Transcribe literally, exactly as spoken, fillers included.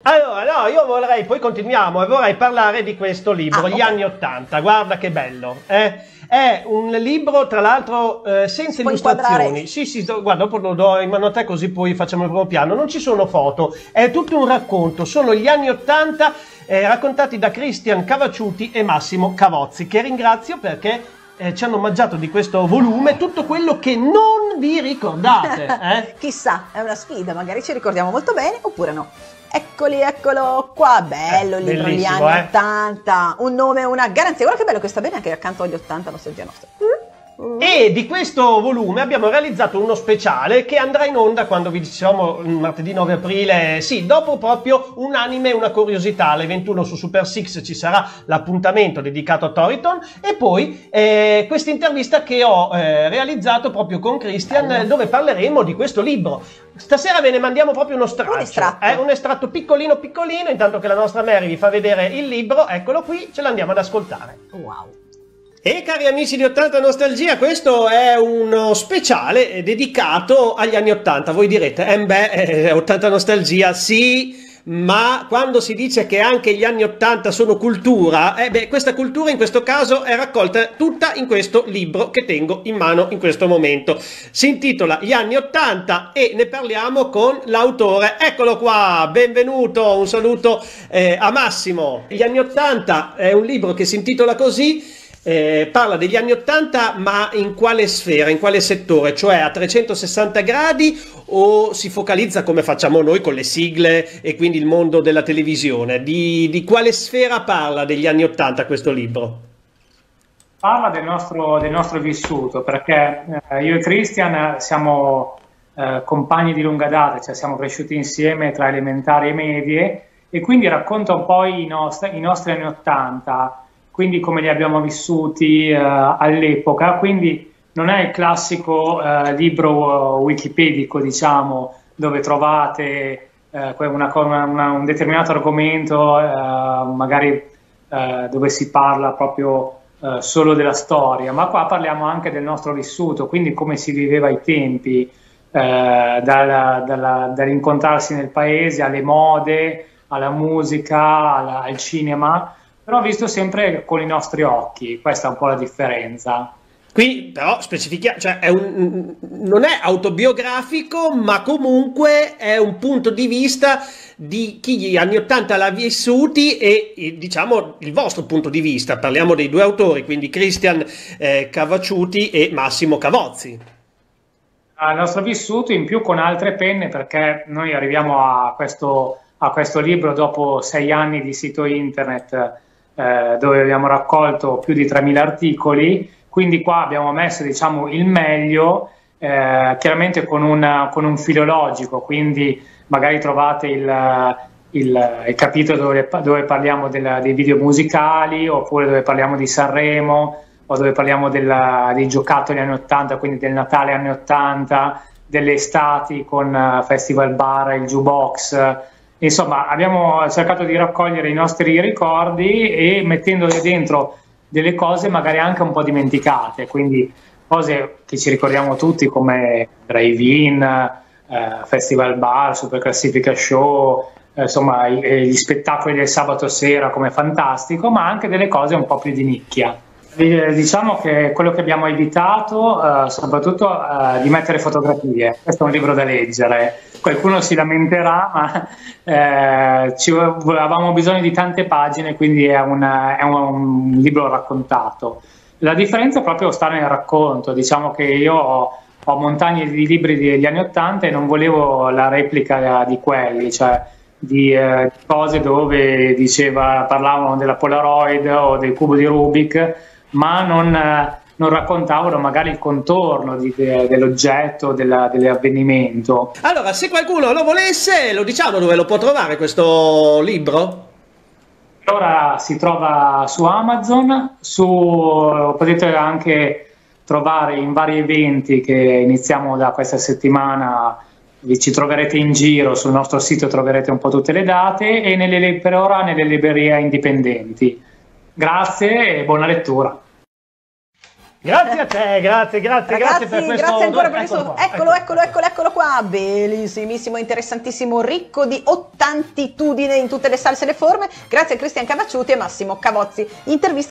Allora, no, io vorrei, poi continuiamo, e vorrei parlare di questo libro, Ah, Gli okay. anni Ottanta, guarda che bello, eh? È un libro, tra l'altro, eh, senza Puoi illustrazioni. inquadrare? Sì, sì, do- guarda, dopo lo do in mano a te così poi facciamo il primo piano. Non ci sono foto, è tutto un racconto, sono gli anni Ottanta eh, raccontati da Cristian Cavacciuti e Massimo Cavozzi, che ringrazio perché eh, ci hanno omaggiato di questo volume tutto quello che non vi ricordate. Eh? Chissà, è una sfida, magari ci ricordiamo molto bene oppure no. Eccoli, eccolo qua, bello Eh, il libro, gli bellissimo, anni eh. ottanta, un nome, una garanzia. Guarda che bello che sta bene anche accanto agli ottanta, nostalgia nostra. E di questo volume abbiamo realizzato uno speciale che andrà in onda quando vi diciamo martedì nove aprile, sì, dopo proprio un anime e una curiosità, alle ventuno su Super Six ci sarà l'appuntamento dedicato a Toriton e poi eh, questa intervista che ho eh, realizzato proprio con Christian Bello. dove parleremo di questo libro. Stasera ve ne mandiamo proprio uno straccio, Un estratto. eh, un estratto piccolino piccolino, intanto che la nostra Mary vi fa vedere il libro, eccolo qui, ce l'andiamo ad ascoltare. Wow. E cari amici di ottanta Nostalgia, questo è uno speciale dedicato agli anni ottanta. Voi direte, eh beh, eh, ottanta Nostalgia, sì, ma quando si dice che anche gli anni ottanta sono cultura, eh beh, questa cultura in questo caso è raccolta tutta in questo libro che tengo in mano in questo momento. Si intitola Gli anni ottanta e ne parliamo con l'autore. Eccolo qua, benvenuto, un saluto eh, a Massimo. Gli anni ottanta è un libro che si intitola così. Eh, parla degli anni ottanta, ma in quale sfera, in quale settore? Cioè a trecentosessanta gradi o si focalizza come facciamo noi con le sigle e quindi il mondo della televisione? Di, di quale sfera parla degli anni ottanta questo libro? Parla del nostro, del nostro vissuto, perché eh, io e Christian siamo eh, compagni di lunga data, cioè siamo cresciuti insieme tra elementari e medie e quindi racconta un po' i nostri, i nostri anni ottanta, quindi come li abbiamo vissuti eh, all'epoca, quindi non è il classico eh, libro wikipedico, diciamo, dove trovate eh, una, una, un determinato argomento, eh, magari eh, dove si parla proprio eh, solo della storia, ma qua parliamo anche del nostro vissuto, quindi come si viveva ai tempi, eh, dalla, dalla, dall'incontrarsi nel paese, alle mode, alla musica, alla, al cinema, però visto sempre con i nostri occhi, questa è un po' la differenza. Qui però specifichiamo, cioè è un, non è autobiografico, ma comunque è un punto di vista di chi gli anni ottanta l'ha vissuti e, e diciamo il vostro punto di vista. Parliamo dei due autori, quindi Christian eh, Cavacciuti e Massimo Cavozzi. Il nostro vissuto in più con altre penne, perché noi arriviamo a questo, a questo libro dopo sei anni di sito internet eh, dove abbiamo raccolto più di tremila articoli, quindi qua abbiamo messo, diciamo, il meglio, eh, chiaramente con, una, con un filologico, quindi magari trovate il, il, il capitolo dove, dove parliamo della, dei video musicali, oppure dove parliamo di Sanremo, o dove parliamo della, dei giocattoli anni ottanta, quindi del Natale anni ottanta, delle estati con uh, Festival Bar, il jukebox. Insomma, abbiamo cercato di raccogliere i nostri ricordi e mettendoli dentro delle cose magari anche un po' dimenticate, quindi cose che ci ricordiamo tutti come drive-in, eh, Festival Bar, Super Classifica Show, eh, insomma i, gli spettacoli del sabato sera come Fantastico, ma anche delle cose un po' più di nicchia. Diciamo che quello che abbiamo evitato eh, soprattutto eh, di mettere fotografie. Questo è un libro da leggere, qualcuno si lamenterà, ma eh, ci, avevamo bisogno di tante pagine, quindi è, una, è un, un libro raccontato. La differenza è proprio sta nel racconto. Diciamo che io ho, ho montagne di libri degli anni ottanta e non volevo la replica di quelli, cioè di eh, cose dove diceva, parlavano della Polaroid o del cubo di Rubik, ma non, eh, non raccontavano magari il contorno di, de, dell'oggetto, della, dell'avvenimento. Allora, se qualcuno lo volesse, lo diciamo dove lo può trovare questo libro? Ora si trova su Amazon, su, potete anche trovare in vari eventi che iniziamo da questa settimana, vi ci troverete in giro, sul nostro sito troverete un po' tutte le date e nelle, per ora nelle librerie indipendenti. Grazie e buona lettura. Grazie a te, grazie, grazie, Ragazzi, grazie per questo. grazie ancora per questo. Eccolo qua, Eccolo, eccolo, eccolo, eccolo qua. Eccolo, eccolo, eccolo, eccolo qua. Bellissimissimo, interessantissimo, ricco di ottantitudine in tutte le salse e le forme. Grazie a Cristian Cavacciuti e Massimo Cavozzi. Intervista